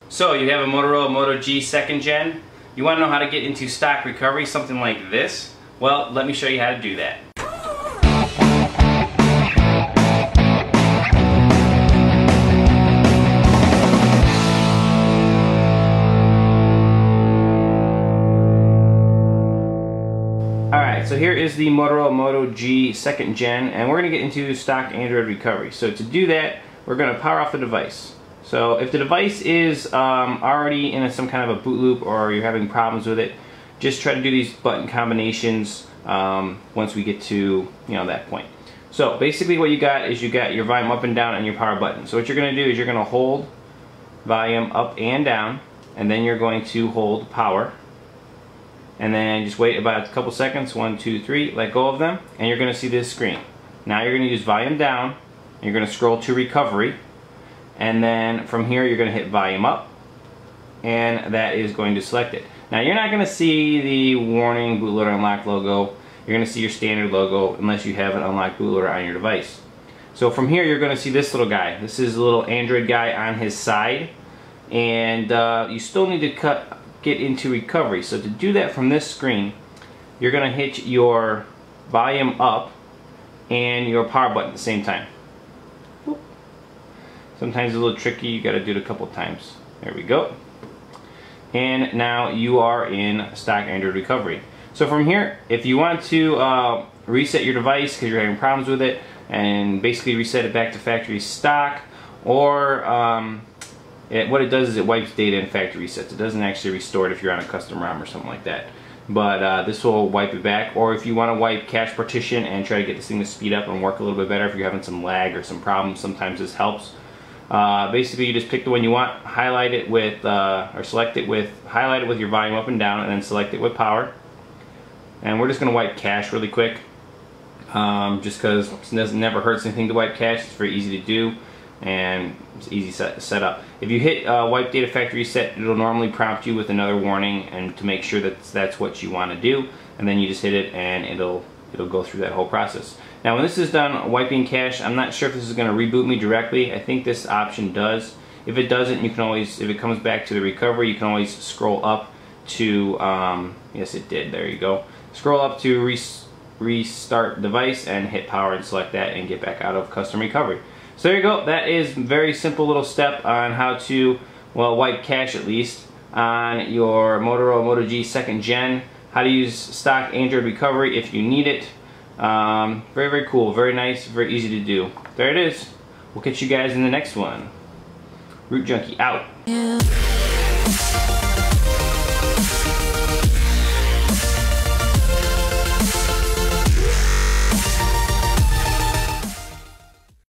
So you have a Motorola Moto G 2nd gen. You want to know how to get into stock recovery, something like this? Well, let me show you how to do that. Alright, so here is the Motorola Moto G 2nd gen, and we're going to get into stock Android recovery. So to do that, we're going to power off the device. So if the device is already in some kind of a boot loop or you're having problems with it, just try to do these button combinations once we get to that point. So basically what you got is you got your volume up and down and your power button. So what you're going to do is you're going to hold volume up and down, and then you're going to hold power. And then just wait about a couple seconds, 1, 2, 3, let go of them, and you're going to see this screen. Now you're going to use volume down, and you're going to scroll to recovery, and then from here you're going to hit volume up, and that is going to select it. Now you're not going to see the warning bootloader unlock logo. You're going to see your standard logo unless you have an unlocked bootloader on your device. So from here you're going to see this little guy. This is a little Android guy on his side, and you still need to get into recovery. So to do that from this screen, you're going to hit your volume up and your power button at the same time. Sometimes it's a little tricky, you got to do it a couple times. There we go. And now you are in stock Android recovery. So from here, if you want to reset your device because you're having problems with it and basically reset it back to factory stock, or what it does is it wipes data in factory resets. It doesn't actually restore it if you're on a custom ROM or something like that. But this will wipe it back. Or if you want to wipe cache partition and try to get this thing to speed up and work a little bit better if you're having some lag or some problems, sometimes this helps. Basically you just pick the one you want, highlight it with, or select it with, highlight it with your volume up and down, and then select it with power. And we're just going to wipe cache really quick, just because it never hurts anything to wipe cache. It's very easy to do, and it's easy set up. If you hit wipe data factory reset, it'll normally prompt you with another warning and to make sure that that's what you want to do, and then you just hit it and it'll go through that whole process. Now when this is done wiping cache, I'm not sure if this is going to reboot me directly. I think this option does. If it doesn't, you can always, if it comes back to the recovery, you can always scroll up to, yes it did, there you go. Scroll up to restart device and hit power and select that and get back out of custom recovery. So there you go. That is a very simple little step on how to, well, wipe cache at least on your Motorola Moto G 2nd gen. How to use stock Android recovery if you need it. Very, very cool, very nice, very easy to do. There it is. We'll catch you guys in the next one. Rootjunky out.